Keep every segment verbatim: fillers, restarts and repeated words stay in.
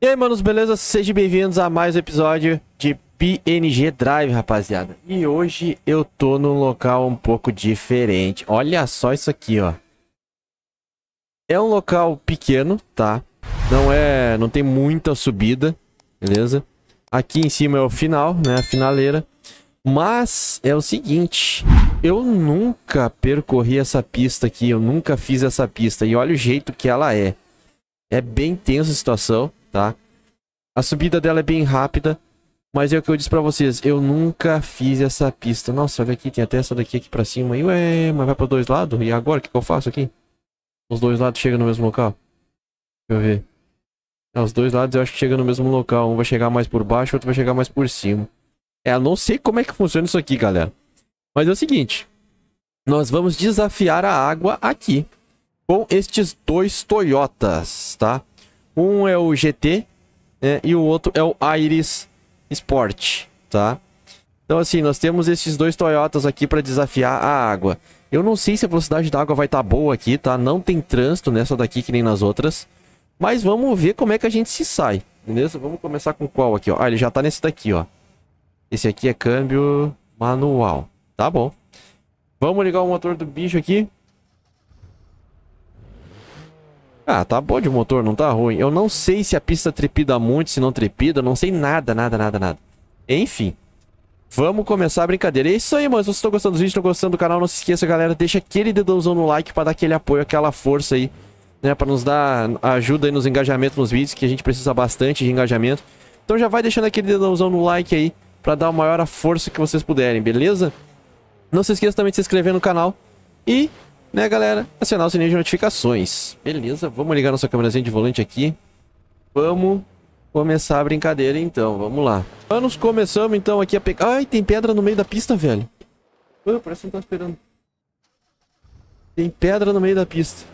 E aí, manos, beleza? Sejam bem-vindos a mais um episódio de P N G Drive, rapaziada. E hoje eu tô num local um pouco diferente. Olha só isso aqui, ó. É um local pequeno, tá? Não é... não tem muita subida, beleza? Aqui em cima é o final, né? A finaleira. Mas é o seguinte... eu nunca percorri essa pista aqui. Eu nunca fiz essa pista. E olha o jeito que ela é. É bem tensa a situação, tá? A subida dela é bem rápida. Mas é o que eu disse pra vocês. Eu nunca fiz essa pista. Nossa, olha aqui. Tem até essa daqui aqui pra cima. E ué, mas vai pros dois lados? E agora? O que, que eu faço aqui? Os dois lados chegam no mesmo local? Deixa eu ver. É, os dois lados eu acho que chegam no mesmo local. Um vai chegar mais por baixo, o outro vai chegar mais por cima. É, eu não sei como é que funciona isso aqui, galera. Mas é o seguinte. Nós vamos desafiar a água aqui. Com estes dois Toyotas, tá? Um é o G T, né? E o outro é o Iris Sport, tá? Então assim, nós temos esses dois Toyotas aqui para desafiar a água. Eu não sei se a velocidade da água vai estar boa aqui, tá? Não tem trânsito nessa daqui que nem nas outras. Mas vamos ver como é que a gente se sai, beleza? Vamos começar com qual aqui, ó? Ah, ele já tá nesse daqui, ó. Esse aqui é câmbio manual. Tá bom. Vamos ligar o motor do bicho aqui. Ah, tá bom de motor, não tá ruim. Eu não sei se a pista trepida muito, se não trepida. Não sei nada, nada, nada, nada. Enfim. Vamos começar a brincadeira. É isso aí, mano. Se vocês estão gostando dos vídeos, estão gostando do canal, não se esqueça, galera. Deixa aquele dedãozão no like pra dar aquele apoio, aquela força aí, né? Pra nos dar ajuda aí nos engajamentos nos vídeos, que a gente precisa bastante de engajamento. Então já vai deixando aquele dedãozão no like aí, pra dar a maior força que vocês puderem, beleza? Não se esqueça também de se inscrever no canal. E... né, galera? Acionar o sininho de notificações. Beleza, vamos ligar nossa câmerazinha de volante aqui. Vamos começar a brincadeira, então. Vamos lá. Vamos, começamos, então, aqui a pegar... ai, tem pedra no meio da pista, velho. Oh, parece que não tá esperando. Tem pedra no meio da pista.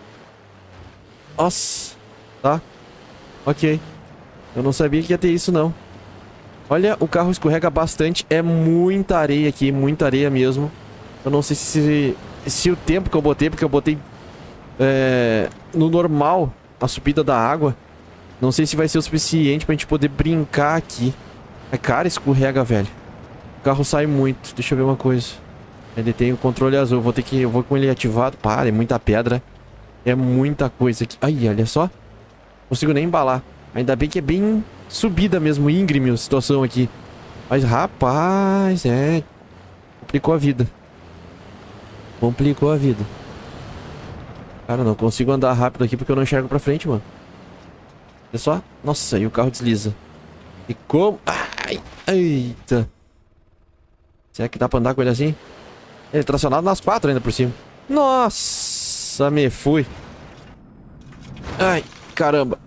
Nossa. Tá. Ok. Eu não sabia que ia ter isso, não. Olha, o carro escorrega bastante. É muita areia aqui, muita areia mesmo. Eu não sei se... se o tempo que eu botei, porque eu botei é, no normal a subida da água, não sei se vai ser o suficiente pra gente poder brincar aqui. É, cara, escorrega, velho. O carro sai muito. Deixa eu ver uma coisa. Ele tem o controle azul. Vou ter que, eu vou com ele ativado. Para, é muita pedra. É muita coisa aqui. Aí, olha só. Não consigo nem embalar. Ainda bem que é bem subida mesmo, íngreme a situação aqui. Mas, rapaz, é... complicou a vida. Complicou a vida. Cara, não consigo andar rápido aqui porque eu não enxergo pra frente, mano. Olha só. Nossa, e o carro desliza. E como... ai, eita. Será que dá pra andar com ele assim? Ele é tracionado nas quatro ainda por cima. Nossa, me fui. Ai, caramba.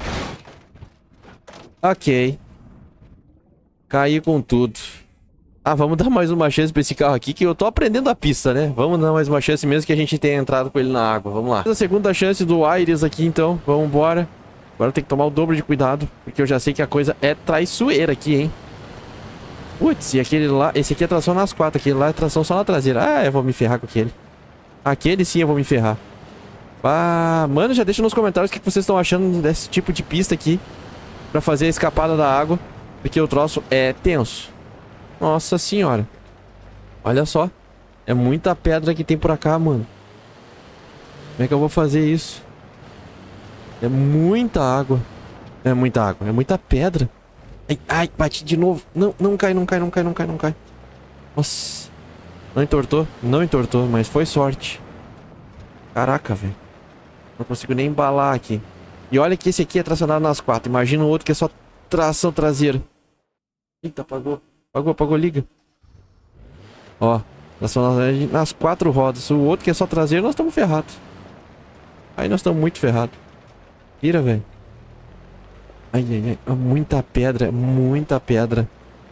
Ok. Caí com tudo. Ah, vamos dar mais uma chance pra esse carro aqui, que eu tô aprendendo a pista, né? Vamos dar mais uma chance mesmo que a gente tenha entrado com ele na água. Vamos lá. A segunda chance do Iris aqui, então. Vamos embora. Agora tem que tomar o dobro de cuidado, porque eu já sei que a coisa é traiçoeira aqui, hein? Putz, e aquele lá... esse aqui é tração nas quatro, aquele lá é tração só na traseira. Ah, eu vou me ferrar com aquele. Aquele sim eu vou me ferrar. Ah, mano, já deixa nos comentários o que vocês estão achando desse tipo de pista aqui, pra fazer a escapada da água, porque o troço é tenso. Nossa senhora. Olha só. É muita pedra que tem por cá, mano. Como é que eu vou fazer isso? É muita água. É muita água. É muita pedra. Ai, ai, bati de novo. Não, não cai, não cai, não cai, não cai, não cai. Nossa. Não entortou? Não entortou, mas foi sorte. Caraca, velho. Não consigo nem embalar aqui. E olha que esse aqui é tracionado nas quatro. Imagina o outro que é só tração traseira. Eita, apagou. Apagou, apagou, liga. Ó, nas quatro rodas. O outro que é só traseiro, nós estamos ferrados. Aí nós estamos muito ferrados. Vira, velho. Ai, ai, ai. Muita pedra, muita pedra.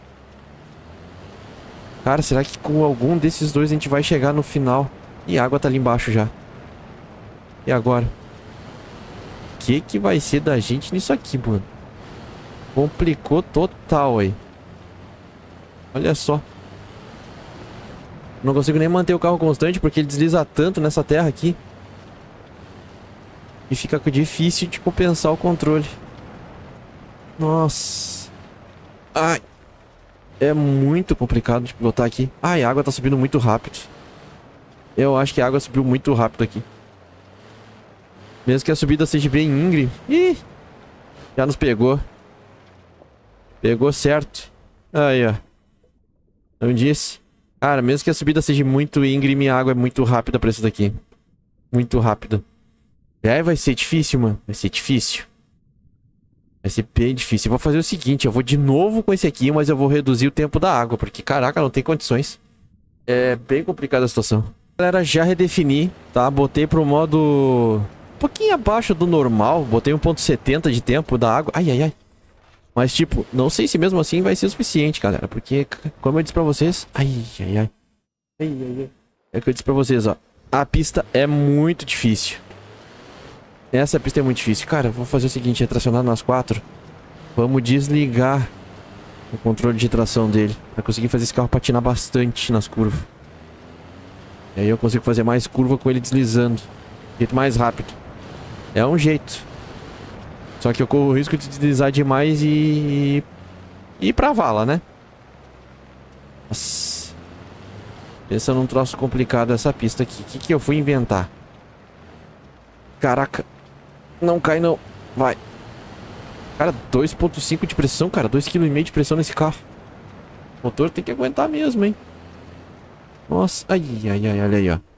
Cara, será que com algum desses dois a gente vai chegar no final? E a água tá ali embaixo já. E agora? O que que vai ser da gente nisso aqui, mano? Complicou total aí. Olha só. Não consigo nem manter o carro constante porque ele desliza tanto nessa terra aqui. E fica difícil de compensar o controle. Nossa. Ai. É muito complicado de pilotar aqui. Ai, a água tá subindo muito rápido. Eu acho que a água subiu muito rápido aqui. Mesmo que a subida seja bem íngreme. Ih. Já nos pegou. Pegou certo. Aí, ó. Não disse. Cara, mesmo que a subida seja muito íngreme, a água é muito rápida pra isso daqui. Muito rápida. É, vai ser difícil, mano. Vai ser difícil. Vai ser bem difícil. Eu vou fazer o seguinte, eu vou de novo com esse aqui, mas eu vou reduzir o tempo da água, porque, caraca, não tem condições. É bem complicada a situação. Galera, já redefini, tá? Botei pro modo um pouquinho abaixo do normal. Botei um ponto setenta de tempo da água. Ai, ai, ai. Mas, tipo, não sei se mesmo assim vai ser o suficiente, galera. Porque, como eu disse pra vocês... Ai, ai, ai. Ai, ai, ai. É o que eu disse pra vocês, ó. A pista é muito difícil. Essa pista é muito difícil. Cara, eu vou fazer o seguinte, é tracionar nas quatro. Vamos desligar o controle de tração dele. Pra conseguir fazer esse carro patinar bastante nas curvas. E aí eu consigo fazer mais curva com ele deslizando. Jeito mais rápido. É um jeito. Só que eu corro o risco de deslizar demais e... E ir pra vala, né? Nossa. Pensa num troço complicado essa pista aqui. O que que eu fui inventar? Caraca. Não cai não. Vai. Cara, dois ponto cinco de pressão, cara. dois vírgula cinco quilos de pressão nesse carro. O motor tem que aguentar mesmo, hein? Nossa. Ai, ai, ai, olha aí, ó.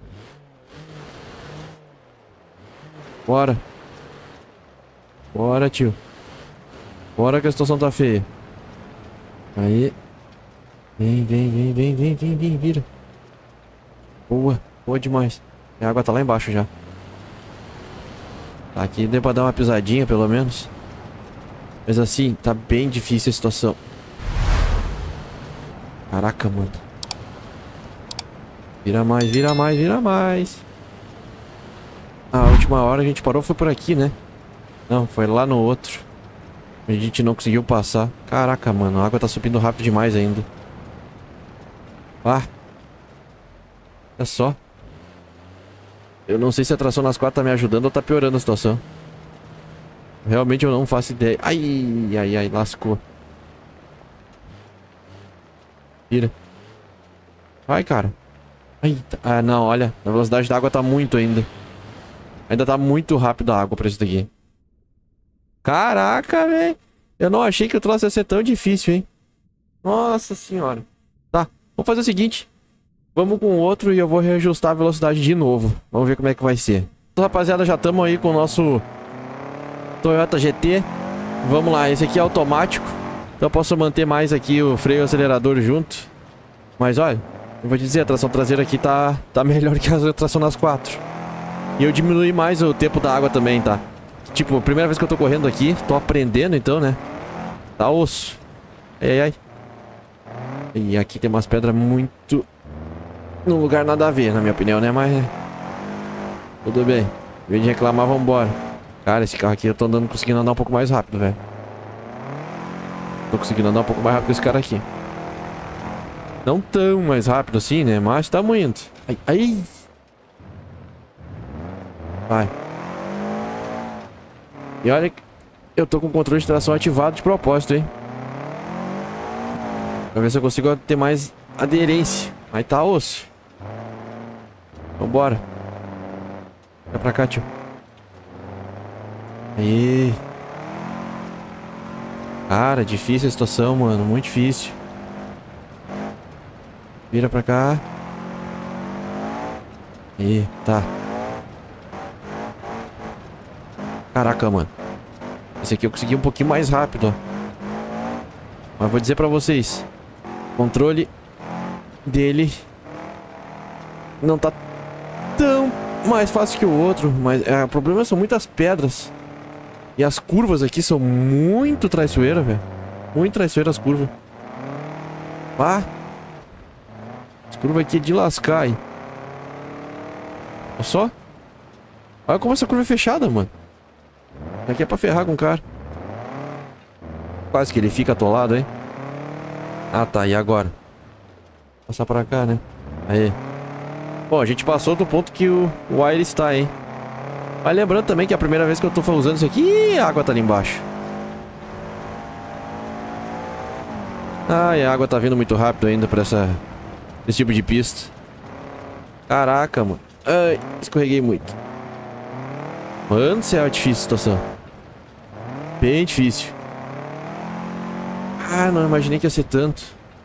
Bora. Bora, tio. Bora que a situação tá feia. Aí. Vem, vem, vem, vem, vem, vem, vem, vira. Boa, boa demais. A água tá lá embaixo já. Aqui deu pra dar uma pisadinha, pelo menos. Mas assim, tá bem difícil a situação. Caraca, mano. Vira mais, vira mais, vira mais. A última hora a gente parou foi por aqui, né? Não, foi lá no outro. A gente não conseguiu passar. Caraca, mano, a água tá subindo rápido demais ainda. Ah. Olha só. Eu não sei se a tração nas quatro tá me ajudando ou tá piorando a situação. Realmente eu não faço ideia. Ai, ai, ai, lascou. Vira. Vai, cara. Ai, ah, não, olha. A velocidade da água tá muito ainda. Ainda tá muito rápido a água pra isso daqui. Caraca, velho. Eu não achei que o troço ia ser tão difícil, hein. Nossa senhora. Tá, vamos fazer o seguinte. Vamos com o outro e eu vou reajustar a velocidade de novo. Vamos ver como é que vai ser. Então, rapaziada, já estamos aí com o nosso Toyota G T. Vamos lá, esse aqui é automático. Então eu posso manter mais aqui o freio e o acelerador junto. Mas olha, eu vou te dizer, a tração traseira aqui tá, tá melhor que a tração nas quatro. E eu diminui mais o tempo da água também, tá? Tipo, primeira vez que eu tô correndo aqui, tô aprendendo então, né? Tá osso. Ai, ai. E aqui tem umas pedras muito... num lugar nada a ver, na minha opinião, né? Mas... tudo bem. Em vez de reclamar, vambora. Cara, esse carro aqui eu tô andando, conseguindo andar um pouco mais rápido, velho. Tô conseguindo andar um pouco mais rápido que esse cara aqui. Não tão mais rápido assim, né? Mas tá muito. Ai, ai. Vai. E olha que eu tô com o controle de tração ativado de propósito, hein? Pra ver se eu consigo ter mais aderência. Aí tá osso. Vambora. Vai pra cá, tio. Aí. Cara, difícil a situação, mano. Muito difícil. Vira pra cá. Aí, tá. Caraca, mano. Esse aqui eu consegui um pouquinho mais rápido, ó. Mas vou dizer pra vocês. O controle dele não tá tão mais fácil que o outro. Mas é, o problema são muitas pedras. E as curvas aqui são muito traiçoeiras, velho. Muito traiçoeiras as curvas. Ah. As curvas aqui é de lascar, hein. Olha só. Olha como essa curva é fechada, mano. Aqui é pra ferrar com o cara. Quase que ele fica atolado, hein. Ah, tá. E agora? Passar pra cá, né? Aí. Bom, a gente passou do ponto que o Wire está, hein. Mas lembrando também que é a primeira vez que eu tô usando isso aqui... Ih, a água tá ali embaixo. Ai, a água tá vindo muito rápido ainda pra essa, esse tipo de pista. Caraca, mano. Ai, escorreguei muito. Mano, céu, é difícil a situação. Bem difícil. Ah, não imaginei que ia ser tanto.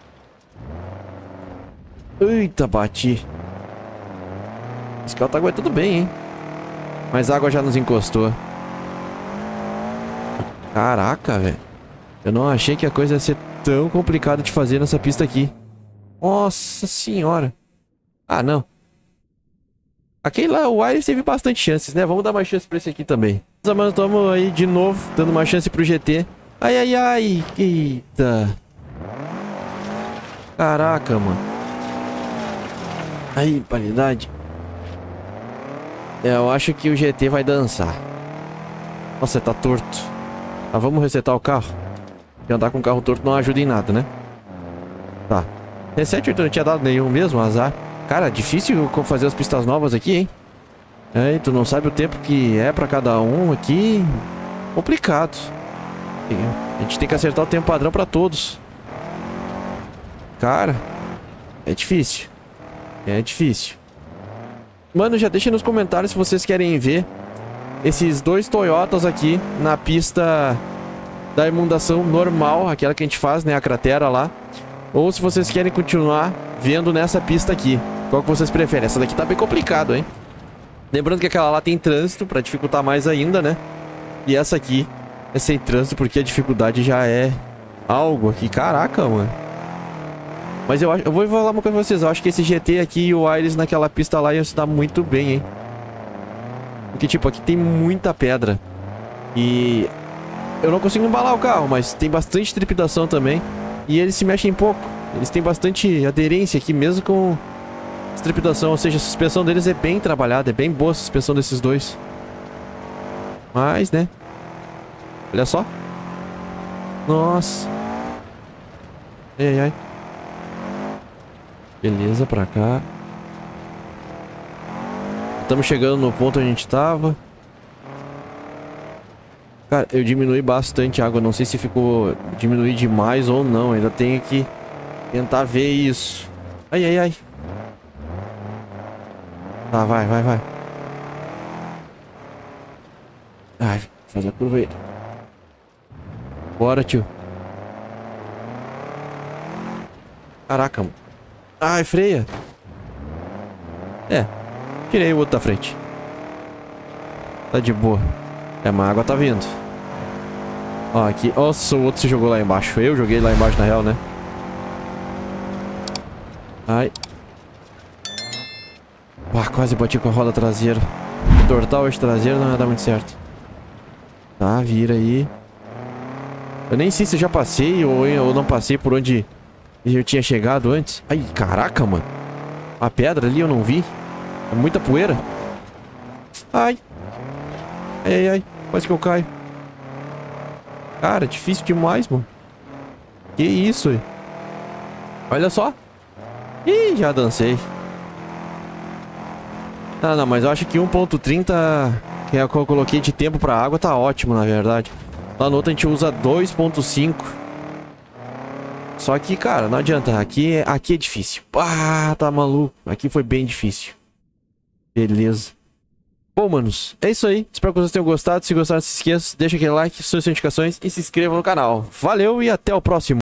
Eita, bati. Esse carro tá aguentando bem, hein? Mas a água já nos encostou. Caraca, velho. Eu não achei que a coisa ia ser tão complicada de fazer nessa pista aqui. Nossa senhora. Ah, não. Aquele lá, o Aires teve bastante chances, né? Vamos dar mais chance pra esse aqui também. Mas estamos aí de novo, dando uma chance pro G T. Ai, ai, ai. Eita. Caraca, mano. Aí, paridade. É, eu acho que o G T vai dançar. Nossa, tá torto. Ah, vamos resetar o carro. Porque andar com o carro torto não ajuda em nada, né? Tá. Reset não tinha dado nenhum mesmo, azar. Cara, difícil fazer as pistas novas aqui, hein? É, tu não sabe o tempo que é pra cada um aqui. Complicado. A gente tem que acertar o tempo padrão pra todos. Cara, é difícil. É difícil. Mano, já deixa nos comentários se vocês querem ver esses dois Toyotas aqui na pista da inundação normal, aquela que a gente faz, né, a cratera lá. Ou se vocês querem continuar vendo nessa pista aqui. Qual que vocês preferem? Essa daqui tá bem complicado, hein? Lembrando que aquela lá tem trânsito pra dificultar mais ainda, né? E essa aqui é sem trânsito porque a dificuldade já é algo aqui. Caraca, mano. Mas eu, acho, eu vou falar uma coisa pra vocês. Eu acho que esse G T aqui e o Aires naquela pista lá iam se dar muito bem, hein? Porque, tipo, aqui tem muita pedra. E eu não consigo embalar o carro, mas tem bastante trepidação também. E eles se mexem pouco. Eles têm bastante aderência aqui, mesmo com trepidação. Ou seja, a suspensão deles é bem trabalhada. É bem boa a suspensão desses dois. Mas, né? Olha só. Nossa. Ai, ai. Beleza, pra cá. Estamos chegando no ponto onde a gente tava. Cara, eu diminui bastante a água. Não sei se ficou diminuir demais ou não. Ainda tenho que tentar ver isso. Ai, ai, ai. Tá, vai, vai, vai. Ai, faz a curva aí. Bora, tio. Caraca, mano. Ai, freia. É. Tirei o outro da frente. Tá de boa. É, mas a água tá vindo. Ó, aqui. Nossa, o outro se jogou lá embaixo. Eu joguei lá embaixo, na real, né? Ai. Ah, quase bati com a roda traseira. Entortar o eixo traseiro não ia dar muito certo. Tá, vira aí. Eu nem sei se eu já passei ou eu não passei por onde eu tinha chegado antes. Ai, caraca, mano. A pedra ali eu não vi. É muita poeira. Ai. Ai, ai. Quase que eu caio. Cara, difícil demais, mano. Que isso, aí. Olha só. Ih, já dancei. Ah, não, mas eu acho que um ponto trinta, que é o que eu coloquei de tempo pra água, tá ótimo, na verdade. Lá no outro a gente usa dois ponto cinco. Só que, cara, não adianta. Aqui, é- aqui é difícil. Ah, tá maluco. Aqui foi bem difícil. Beleza. Bom, manos, é isso aí. Espero que vocês tenham gostado. Se gostaram, não se esqueça, deixa aquele like, suas notificações e se inscreva no canal. Valeu e até o próximo.